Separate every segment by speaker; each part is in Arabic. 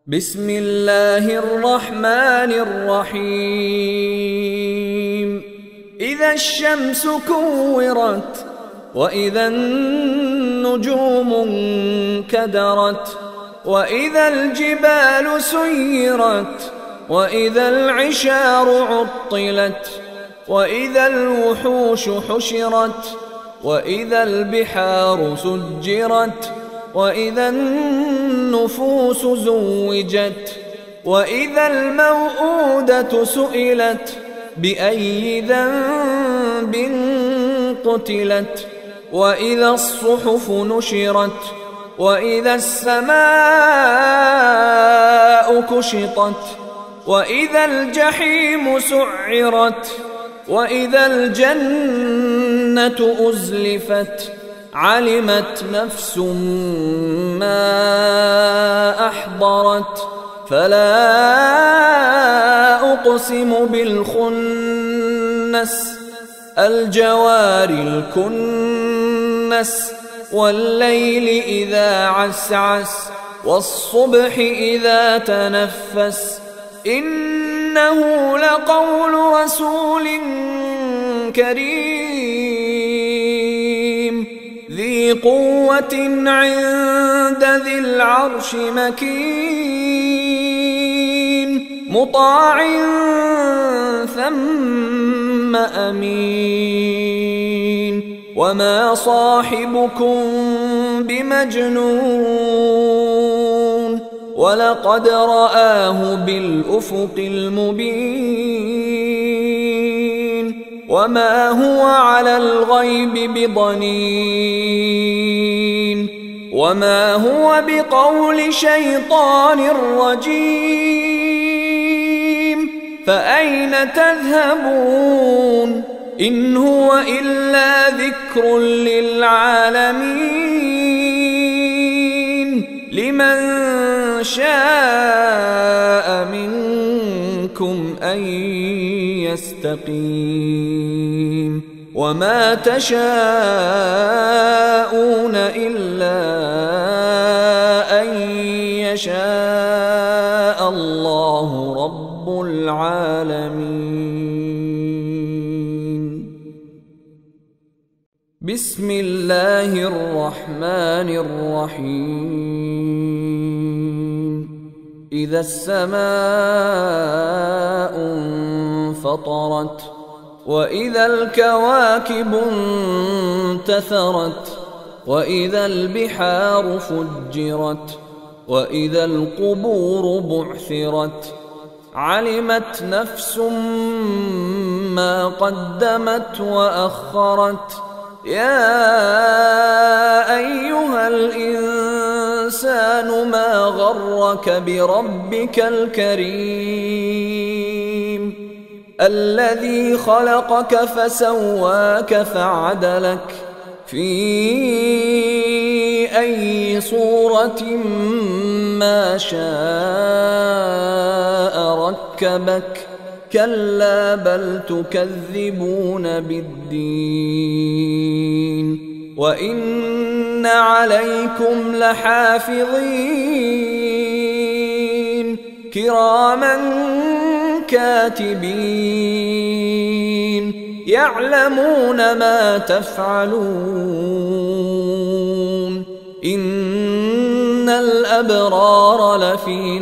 Speaker 1: بسم الله الرحمن الرحيم إذا الشمس كورت وإذا النجوم انكدرت وإذا الجبال سيرت وإذا العشار عطلت وإذا الوحوش حشرت وإذا البحار سجرت وإذا النفوس زوجت وإذا الموءودة سئلت بأي ذنب قتلت وإذا الصحف نشرت وإذا السماء كشطت وإذا الجحيم سعرت وإذا الجنة أزلفت علمت نفس ما أحضرت فلا أقسم بالخنس الجوار الكنس والليل إذا عسعس والصبح إذا تنفس إنه لقول رسول كريم ذي قوة عند ذي العرش مكين مطاع ثم أمين وما صاحبكم بمجنون ولقد رآه بالأفق المبين وما هو على الغيب بضنين وما هو بقول شيطان رجيم فأين تذهبون إن هو إلا ذكر للعالمين لمن شاء منكم أن يستقيم وما تشاءون إلا أن يشاء الله رب العالمين بسم الله الرحمن الرحيم إذا السماء انفطرت وإذا الكواكب انتثرت وإذا البحار فجرت وإذا القبور بعثرت علمت نفس ما قدمت وأخرت يا أيها الإنسان ما غرك بربك الكريم الذي خلقك فسواك فعدلك في أي صورة ما شاء ركبك كلا بل تكذبون بالدين وإن عليكم لحافظين كراما كاتبين يعلمون ما تفعلون إن الأبرار لفي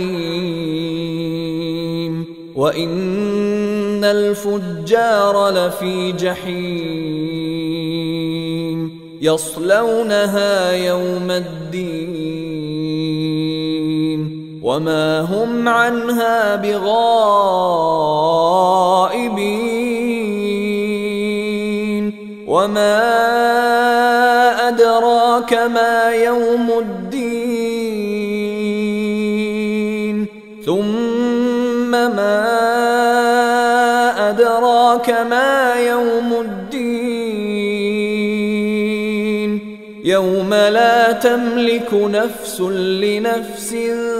Speaker 1: نعيم وإن الفجار لفي جحيم يصلونها يوم الدين وما هم عنها بغائبين وما أدراك ما يوم الدين ثم ما أدراك ما يوم الدين يوم لا تملك نفس لنفس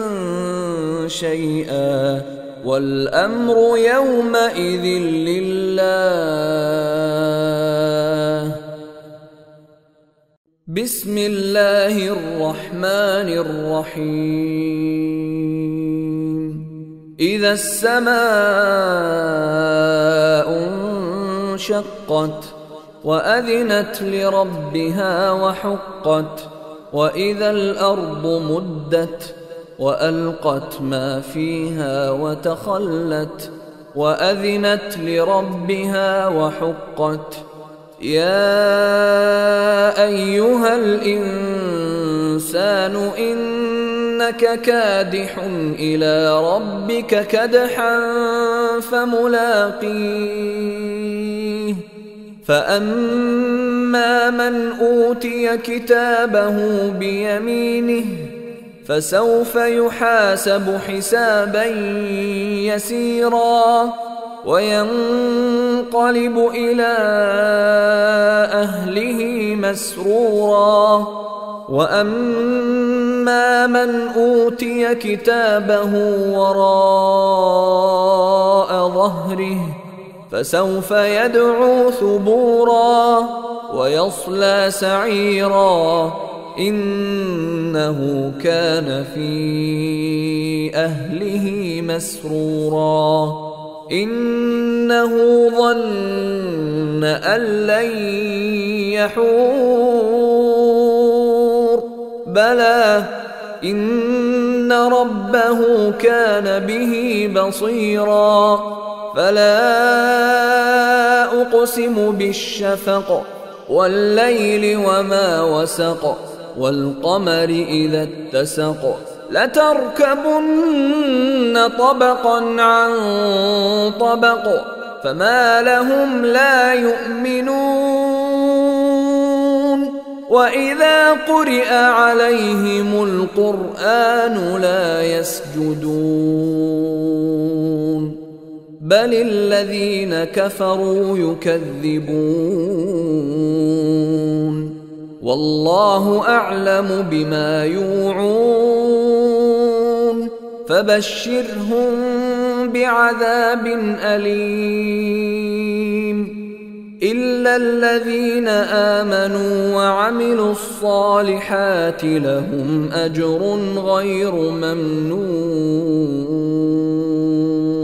Speaker 1: شيئا والأمر يومئذ لله بسم الله الرحمن الرحيم إذا السماء انشقت وأذنت لربها وحقت وإذا الأرض مدت وألقت ما فيها وتخلت وأذنت لربها وحقت يا أيها الإنسان إنك كادح إلى ربك كدحا فملاقيه فأما من أوتي كتابه بيمينه فسوف يحاسب حسابا يسيرا وينقلب إلى أهله مسرورا وأما من أوتي كتابه وراء ظهره فسوف يدعو ثبورا ويصلى سعيرا إنه كان في أهله مسرورا إنه ظن أن لن يحور بلى إن ربه كان به بصيرا فلا أقسم بالشفق والليل وما وسق والقمر إذا اتسق لتركبن طبقا عن طبق فما لهم لا يؤمنون وإذا قرئ عليهم القرآن لا يسجدون بل الذين كفروا يكذبون والله أعلم بما يوعون فبشرهم بعذاب أليم إلا الذين آمنوا وعملوا الصالحات لهم أجر غير ممنون.